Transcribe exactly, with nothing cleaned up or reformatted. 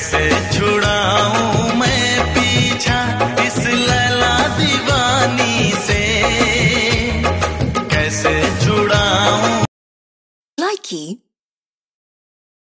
कैसे छुड़ाऊं मैं पीछा इस लैला दीवानी से, कैसे छुड़ाऊं। Likey